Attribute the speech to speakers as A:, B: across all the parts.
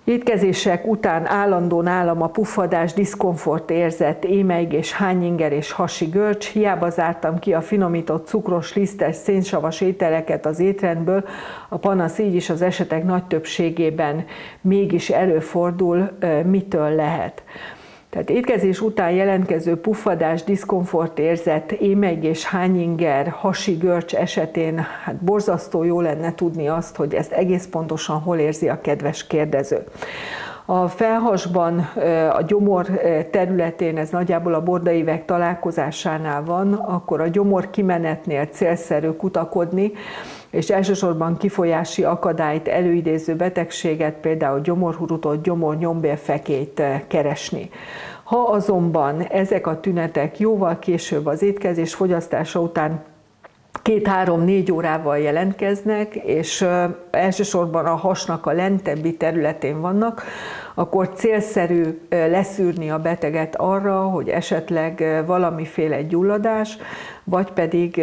A: Étkezések után állandó nálam a puffadás, diszkomfort érzet, émeigés, hányinger és hasi görcs, hiába zártam ki a finomított cukros, lisztes, szénsavas ételeket az étrendből, a panasz így is az esetek nagy többségében mégis előfordul, mitől lehet. Tehát étkezés után jelentkező puffadás, diszkomfort érzet, émeigés, hányinger, hasi görcs esetén hát borzasztó jó lenne tudni azt, hogy ezt egész pontosan hol érzi a kedves kérdező. A felhasban, a gyomor területén, ez nagyjából a bordaívek találkozásánál van, akkor a gyomor kimenetnél célszerű kutakodni, és elsősorban kifolyási akadályt előidéző betegséget, például gyomorhurutot, gyomor-nyombérfekélyt keresni. Ha azonban ezek a tünetek jóval később az étkezés fogyasztása után 2-3-4 órával jelentkeznek, és elsősorban a hasnak a lentebbi területén vannak, akkor célszerű leszűrni a beteget arra, hogy esetleg valamiféle gyulladás, vagy pedig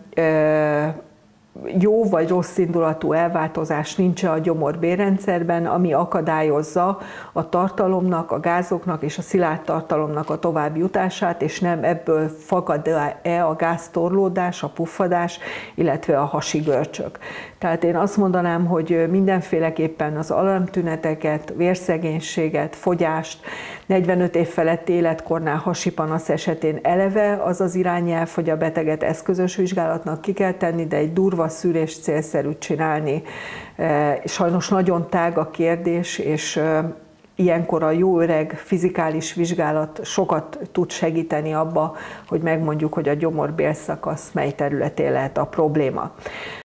A: jó vagy rossz indulatú elváltozás nincs a gyomor-bérrendszerben, ami akadályozza a tartalomnak, a gázoknak és a szilárd tartalomnak a tovább jutását, és nem ebből fakad-e a gáztorlódás, a puffadás, illetve a hasi görcsök. Tehát én azt mondanám, hogy mindenféleképpen az alarmtüneteket, vérszegénységet, fogyást, 45 év feletti életkornál hasi panasz esetén eleve az az irányelv, hogy a beteget eszközös vizsgálatnak ki kell tenni, de egy durva szűrést célszerű csinálni. Sajnos nagyon tág a kérdés, és ilyenkor a jó öreg fizikális vizsgálat sokat tud segíteni abba, hogy megmondjuk, hogy a gyomor-bélszakasz mely területén lehet a probléma.